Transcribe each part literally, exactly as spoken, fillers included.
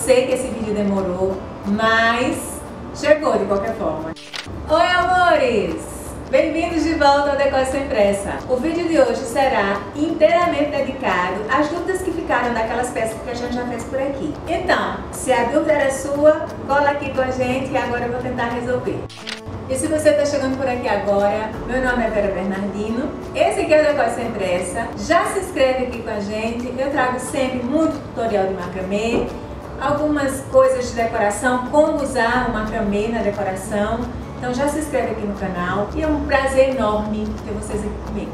sei que esse vídeo demorou, mas chegou de qualquer forma. Oi, amores! Bem-vindos de volta ao Decor Sem Pressa. O vídeo de hoje será inteiramente dedicado às dúvidas que ficaram daquelas peças que a gente já fez por aqui. Então, se a dúvida era sua, cola aqui com a gente e agora eu vou tentar resolver. E se você está chegando por aqui agora, meu nome é Vera Bernardino, esse aqui é o Decor Sem Pressa. Já se inscreve aqui com a gente, eu trago sempre muito tutorial de macramê, algumas coisas de decoração, como usar o macramê na decoração. Então já se inscreve aqui no canal e é um prazer enorme ter vocês aqui comigo.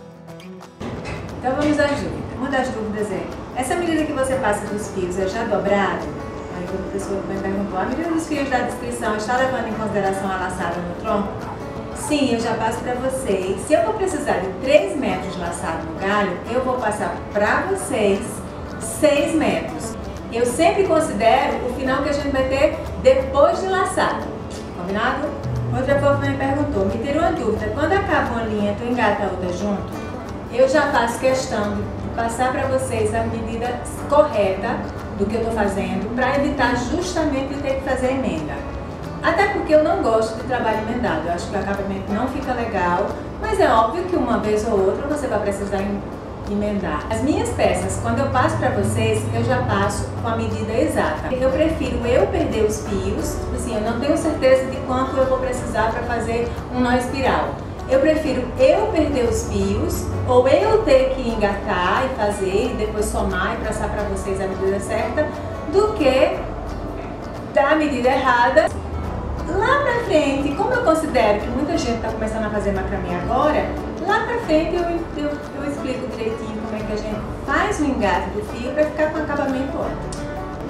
Então vamos às dúvidas. Uma das dúvidas é, essa medida que você passa dos fios é já dobrado? Aí a pessoa me perguntou, a medida dos fios da descrição está levando em consideração a laçada no tronco? Sim, eu já passo para vocês. Se eu vou precisar de três metros de laçado no galho, eu vou passar para vocês seis metros. Eu sempre considero o final que a gente vai ter depois de laçado. Combinado? Outra fofa me perguntou, me tirou uma dúvida, quando acaba uma linha, tu engata a outra junto? Eu já faço questão de passar para vocês a medida correta do que eu estou fazendo, para evitar justamente de ter que fazer emenda. Até porque eu não gosto de trabalho emendado, eu acho que o acabamento não fica legal, mas é óbvio que uma vez ou outra você vai precisar emendar. As minhas peças, quando eu passo para vocês, eu já passo com a medida exata. Eu prefiro eu perder os fios, assim, eu não tenho certeza de quanto eu vou precisar para fazer um nó espiral. Eu prefiro eu perder os fios, ou eu ter que engatar e fazer, e depois somar e passar para vocês a medida certa, do que dar a medida errada. Lá pra frente, como eu considero que muita gente está começando a fazer macramê agora, lá pra frente eu, eu, eu explico direitinho como é que a gente faz o engate do fio para ficar com o acabamento ótimo.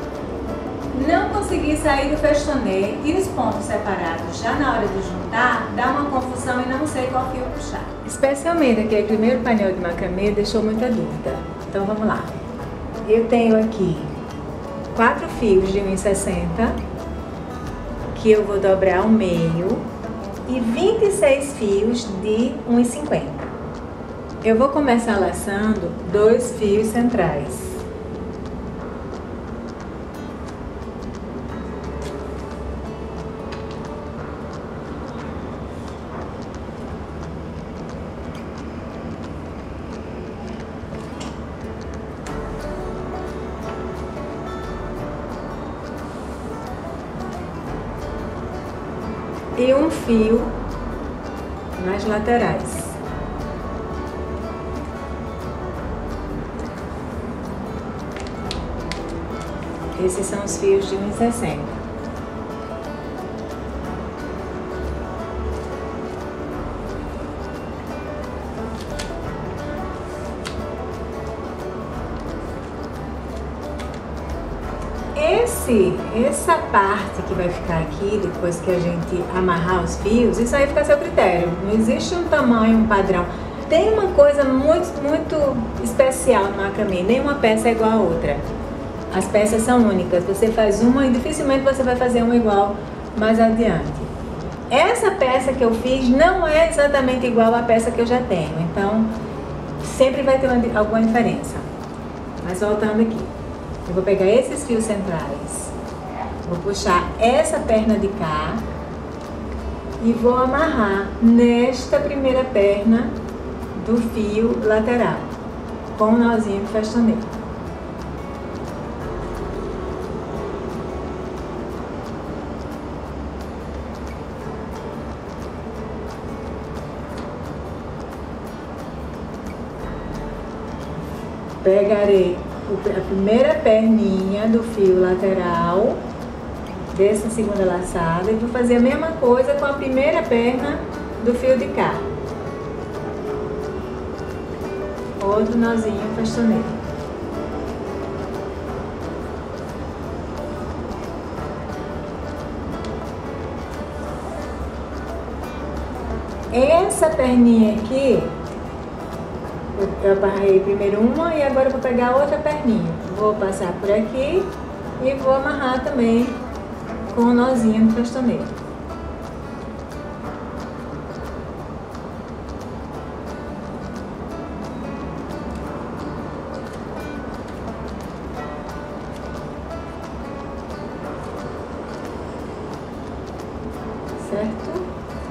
Não conseguir sair do festonê e os pontos separados já na hora de juntar, dá uma confusão e não sei qual fio puxar. Especialmente aquele primeiro painel de macramê deixou muita dúvida. Então vamos lá. Eu tenho aqui quatro fios de um e sessenta, que eu vou dobrar ao meio, e vinte e seis fios de um e cinquenta. Eu vou começar laçando dois fios centrais. E um fio nas laterais. Esses são os fios de um e sessenta. Esse, essa parte que vai ficar aqui, depois que a gente amarrar os fios, isso aí fica a seu critério. Não existe um tamanho, um padrão. Tem uma coisa muito, muito especial no macramê, nenhuma peça é igual a outra. As peças são únicas, você faz uma e dificilmente você vai fazer uma igual mais adiante. Essa peça que eu fiz não é exatamente igual à peça que eu já tenho, então sempre vai ter uma, alguma diferença. Mas voltando aqui. Eu vou pegar esses fios centrais, vou puxar essa perna de cá e vou amarrar nesta primeira perna do fio lateral, com um nozinho de festonê. Pegarei a primeira perninha do fio lateral dessa segunda laçada e vou fazer a mesma coisa com a primeira perna do fio de cá. Outro nozinho festonê. Essa perninha aqui, eu amarrei primeiro uma e agora eu vou pegar outra perninha. Vou passar por aqui e vou amarrar também com o nozinho do festonê. certo?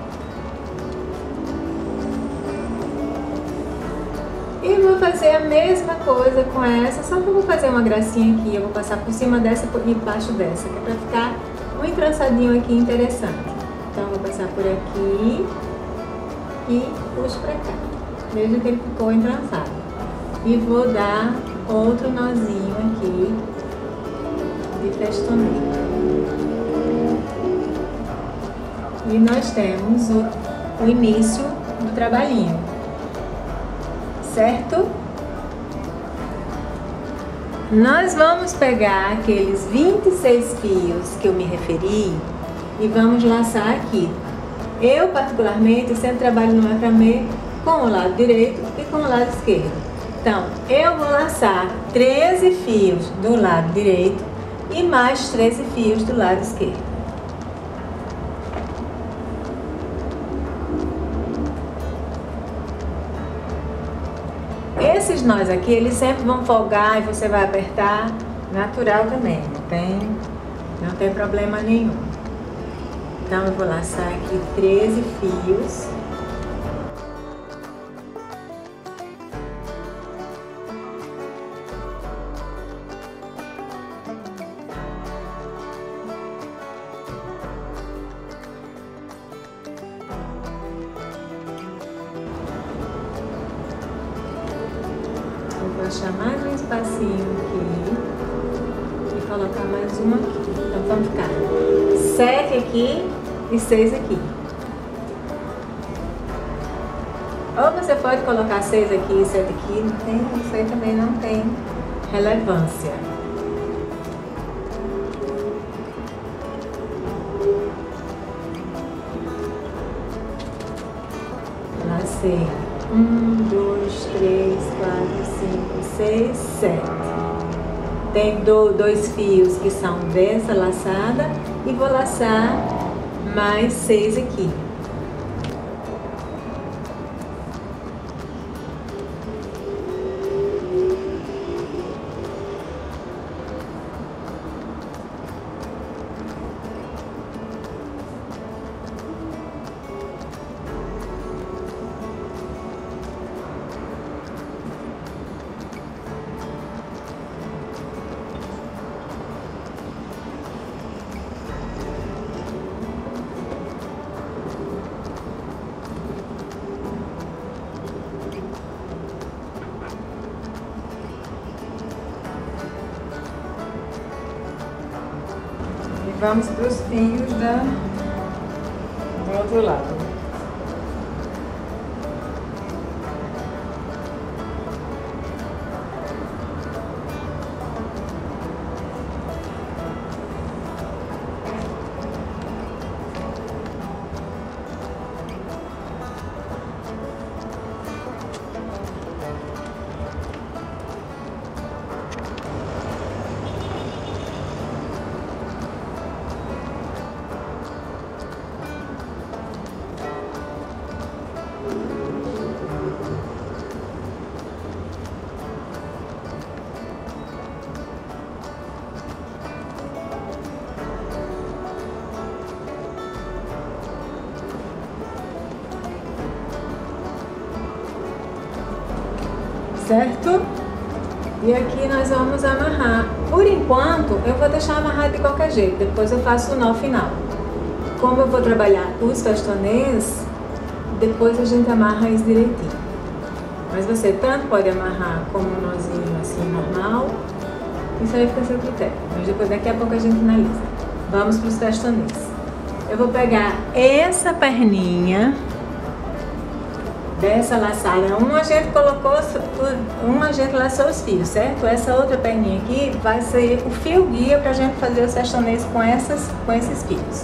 E vou fazer a mesma coisa com essa, só que eu vou fazer uma gracinha aqui, eu vou passar por cima dessa e por debaixo dessa, que é pra ficar um entrançadinho aqui interessante. Então eu vou passar por aqui e puxo pra cá. Veja que ele ficou entrançado. E vou dar outro nozinho aqui de festoneira. E nós temos o, o início do trabalhinho, certo? Nós vamos pegar aqueles vinte e seis fios que eu me referi e vamos laçar aqui. Eu, particularmente, sempre trabalho no macramê com o lado direito e com o lado esquerdo. Então, eu vou laçar treze fios do lado direito e mais treze fios do lado esquerdo. Esses nós aqui, eles sempre vão folgar e você vai apertar natural também, não tem, não tem problema nenhum. Então eu vou laçar aqui treze fios. Vou achar mais um espacinho aqui e colocar mais um aqui. Então vamos ficar sete aqui e seis aqui. Ou você pode colocar seis aqui e sete aqui, não tem, isso aí também não tem relevância. Lacei um, dois, três, quatro, cinco, seis, sete. Tem dois fios que são dessa laçada e vou laçar mais seis aqui. Vamos para os fios da, do outro lado. Certo? E aqui nós vamos amarrar. Por enquanto, eu vou deixar amarrado de qualquer jeito, depois eu faço o nó final. Como eu vou trabalhar os festonês, depois a gente amarra isso direitinho. Mas você tanto pode amarrar como um nozinho assim normal, isso aí fica a seu critério. Mas depois daqui a pouco a gente finaliza. Vamos para os festonês. Eu vou pegar essa perninha dessa laçada, uma a gente colocou, uma a gente laçou os fios, certo? Essa outra perninha aqui vai ser o fio guia para a gente fazer os festonês com, essas, com esses fios.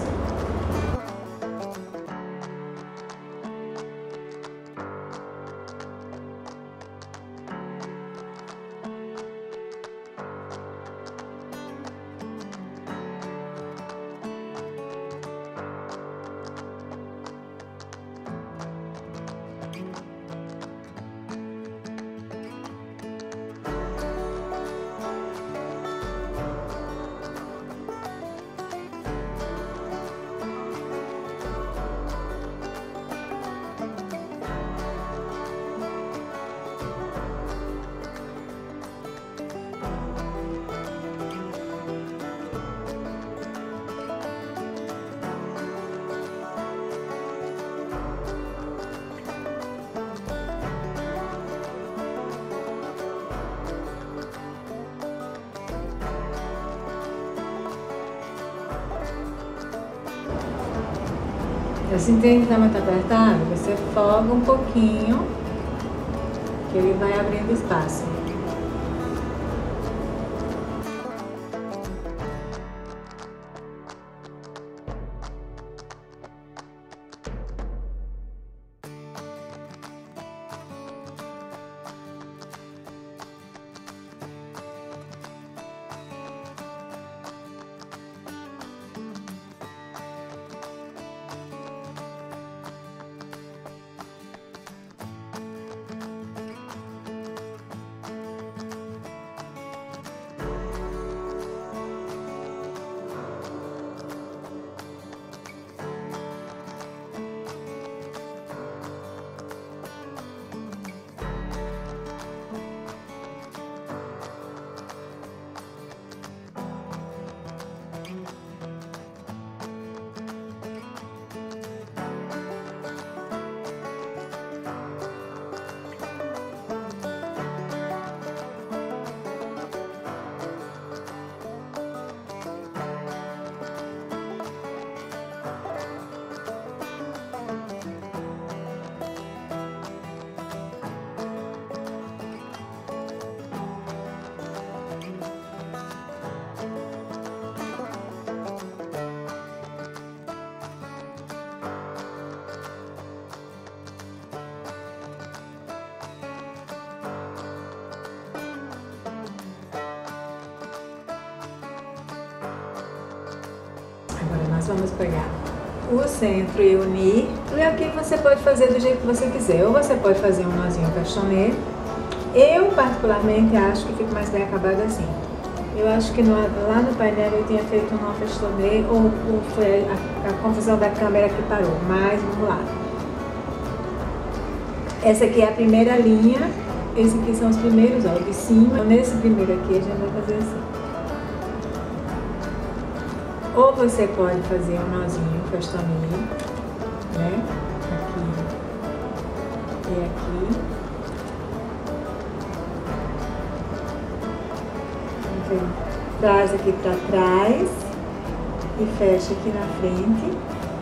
Tá sentindo que tá muito apertado? Você folga um pouquinho, que ele vai abrindo espaço. Agora nós vamos pegar o centro e unir. E aqui você pode fazer do jeito que você quiser. Ou você pode fazer um nozinho castanê. Eu particularmente acho que fica mais bem acabado assim. Eu acho que no, lá no painel eu tinha feito um nó castanê, ou, ou foi a, a confusão da câmera que parou. Mas vamos lá. Essa aqui é a primeira linha. Esses aqui são os primeiros, ó, de cima. Nesse primeiro aqui a gente vai fazer assim. Ou você pode fazer um nozinho castanê, né? Aqui e aqui. Então, traz aqui pra trás e fecha aqui na frente.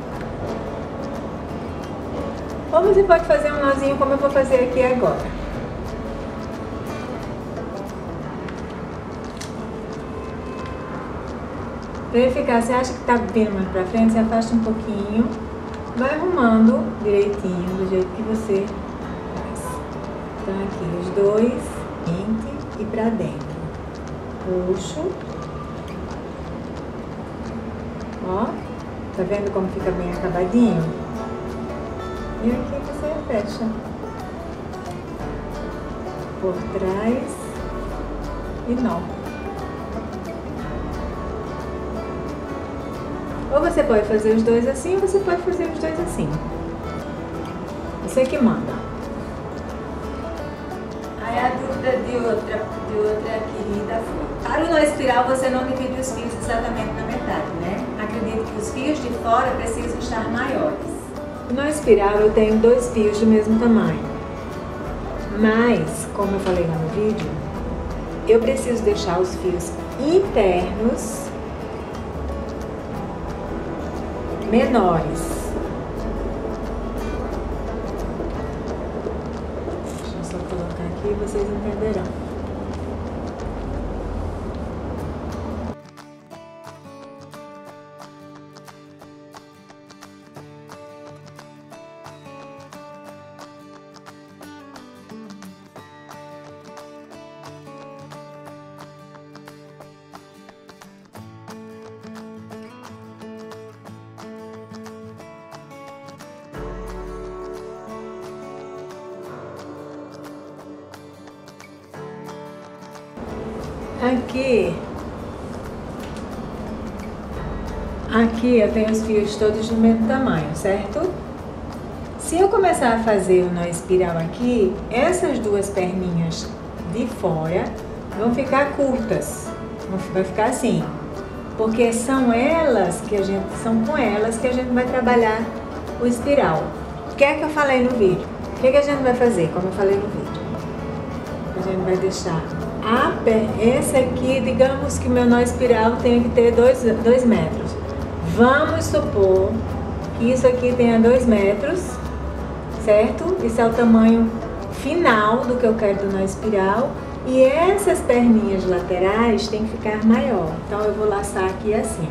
Ou você pode fazer um nozinho como eu vou fazer aqui agora. Pra ele ficar, você acha que tá vindo mais pra frente, você afasta um pouquinho, vai arrumando direitinho, do jeito que você faz. Então aqui, os dois, frente e pra dentro. Puxo. Ó, tá vendo como fica bem acabadinho? E aqui você fecha. Por trás e nó. Ou você pode fazer os dois assim, ou você pode fazer os dois assim. Você que manda. Aí a dúvida de outra, de outra querida foi: para o nó espiral você não divide os fios exatamente na metade, né? Acredito que os fios de fora precisam estar maiores. No nó espiral eu tenho dois fios do mesmo tamanho. Mas, como eu falei lá no vídeo, eu preciso deixar os fios internos menores. Deixa eu só colocar aqui e vocês entenderão. Aqui, aqui eu tenho os fios todos do mesmo tamanho, certo? Se eu começar a fazer o nó espiral aqui, essas duas perninhas de fora vão ficar curtas, vai ficar assim, porque são elas que a gente, são com elas que a gente vai trabalhar o espiral. O que é que eu falei no vídeo? O que é que a gente vai fazer, como eu falei no vídeo? A gente vai deixar a per... esse aqui, digamos que meu nó espiral tem que ter dois, dois metros. Vamos supor que Isso aqui tem a dois metros, certo? Esse é o tamanho final do que eu quero do nó espiral. E essas perninhas laterais tem que ficar maior. Então eu vou laçar aqui assim.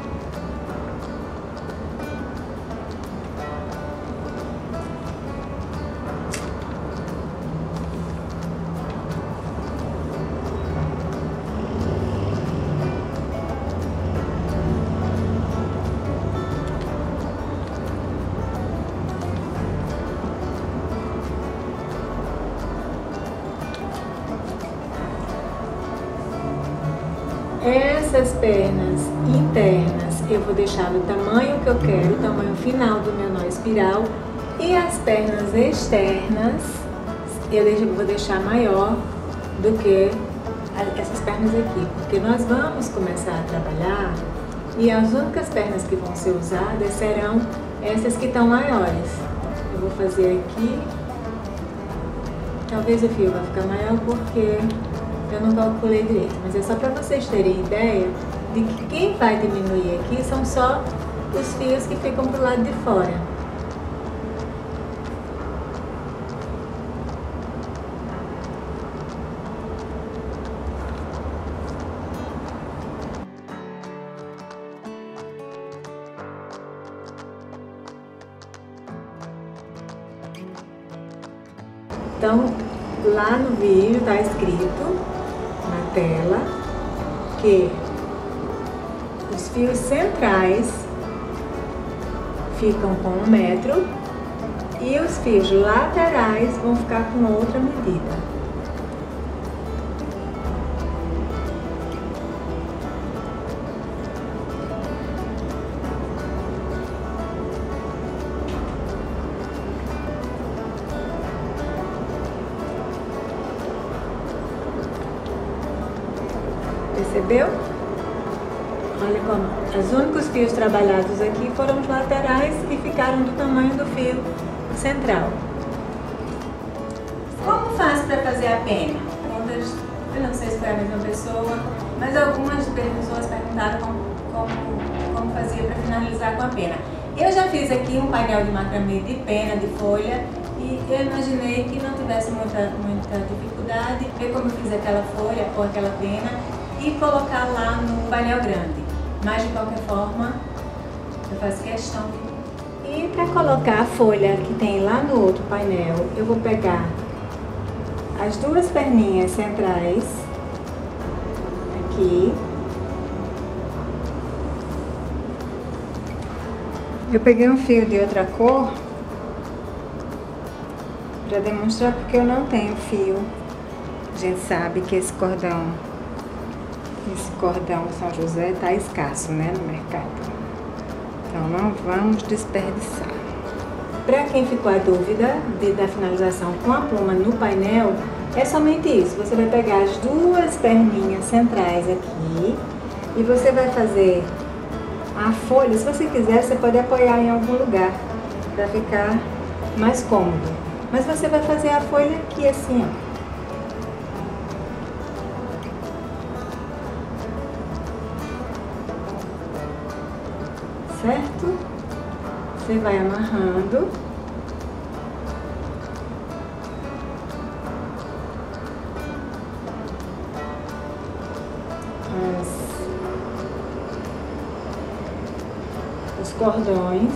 Essas pernas internas eu vou deixar no tamanho que eu quero, o tamanho final do meu nó espiral. E as pernas externas eu deixo, vou deixar maior do que essas pernas aqui, porque nós vamos começar a trabalhar e as únicas pernas que vão ser usadas serão essas que estão maiores. Eu vou fazer aqui, talvez o fio vai ficar maior porque eu não calculei direito, mas é só para vocês terem ideia de que quem vai diminuir aqui são só os fios que ficam pro lado de fora. Então, lá no vídeo está escrito na tela que os fios centrais ficam com um metro e os fios laterais vão ficar com outra medida. Percebeu? Olha como os únicos fios trabalhados aqui foram os laterais e ficaram do tamanho do fio central. Como faz para fazer a pena? Eu não sei se foi a mesma pessoa, mas algumas pessoas perguntaram como, como, como fazia para finalizar com a pena. Eu já fiz aqui um painel de macramê de pena, de folha, e eu imaginei que não tivesse muita, muita dificuldade ver como eu fiz aquela folha ou aquela pena e colocar lá no painel grande, mas de qualquer forma eu faço questão. E para colocar a folha que tem lá no outro painel, eu vou pegar as duas perninhas centrais aqui, eu peguei um fio de outra cor para demonstrar porque eu não tenho fio. A gente sabe que esse cordão Esse cordão São José está escasso, né, no mercado. Então não vamos desperdiçar. Para quem ficou a dúvida de, da finalização com a pluma no painel, é somente isso. Você vai pegar as duas perninhas centrais aqui e você vai fazer a folha. Se você quiser, você pode apoiar em algum lugar para ficar mais cômodo. Mas você vai fazer a folha aqui assim, ó. Certo? Você vai amarrando. As, os cordões.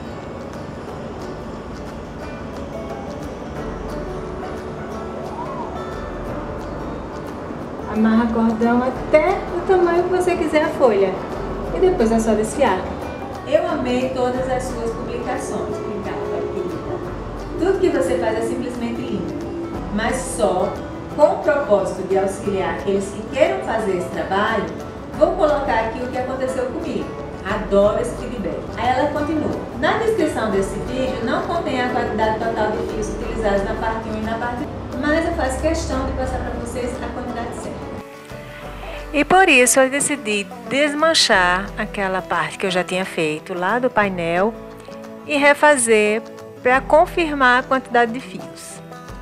Amarra cordão até o tamanho que você quiser a folha. E depois é só desfiar. Eu amei todas as suas publicações, Ricardo, querida. Tudo que você faz é simplesmente lindo, mas só com o propósito de auxiliar aqueles que queiram fazer esse trabalho, vou colocar aqui o que aconteceu comigo. Adoro esse feedback. Aí ela continua. Na descrição desse vídeo não contém a quantidade total de fios utilizados na parte um e na parte dois, mas eu faço questão de passar para vocês a quantidade certa. E por isso eu decidi desmanchar aquela parte que eu já tinha feito lá do painel e refazer para confirmar a quantidade de fios.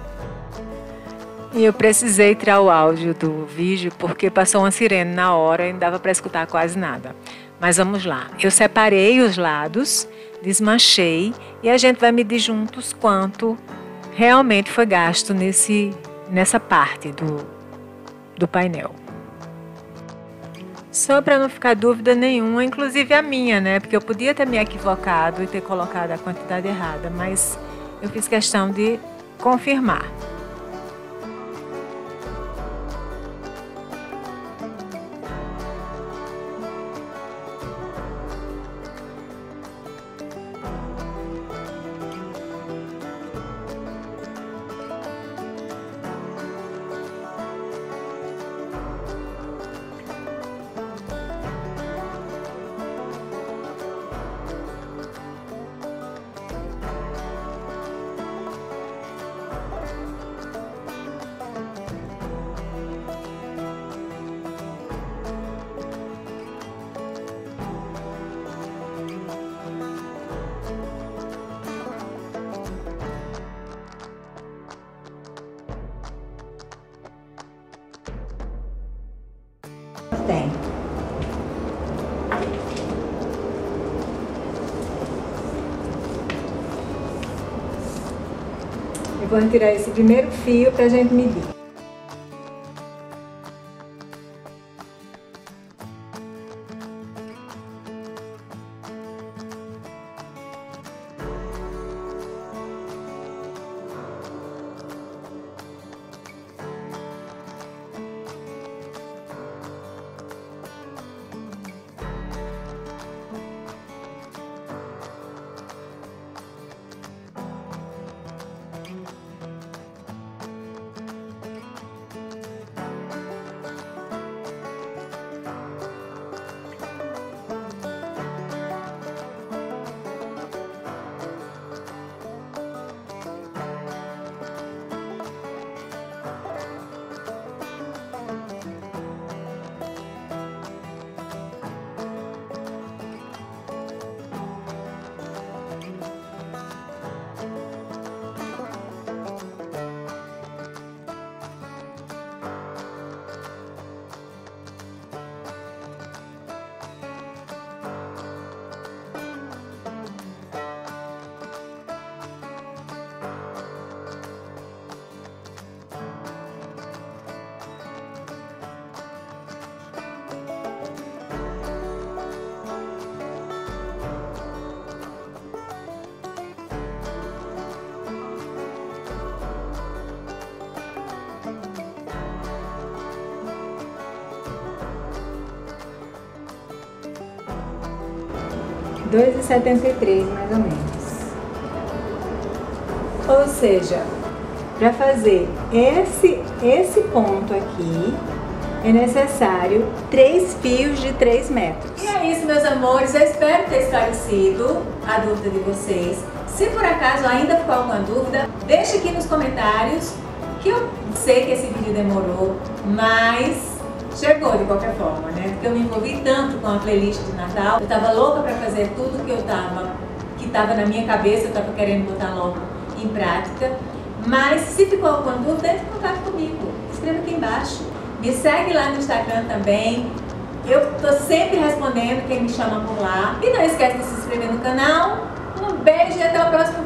E eu precisei tirar o áudio do vídeo porque passou uma sirene na hora e não dava para escutar quase nada. Mas vamos lá. Eu separei os lados desmanchei e a gente vai medir juntos quanto realmente foi gasto nesse, nessa parte do, do painel. Só para não ficar dúvida nenhuma, inclusive a minha, né? Porque eu podia ter me equivocado e ter colocado a quantidade errada, mas eu fiz questão de confirmar. Tem. Eu vou tirar esse primeiro fio para a gente medir. dois e setenta e três mais ou menos. Ou seja, para fazer esse, esse ponto aqui, é necessário três fios de três metros. E é isso, meus amores. Eu espero ter esclarecido a dúvida de vocês. Se por acaso ainda ficou alguma dúvida, deixe aqui nos comentários, que eu sei que esse vídeo demorou, mas chegou de qualquer forma, né? Porque eu me envolvi tanto com a playlist de Natal, eu tava louca para fazer tudo que eu tava, que tava na minha cabeça, eu tava querendo botar logo em prática. Mas se ficou alguma dúvida, entre em contato comigo, escreva aqui embaixo. Me segue lá no Instagram também, eu tô sempre respondendo quem me chama por lá. E não esquece de se inscrever no canal. Um beijo e até o próximo vídeo.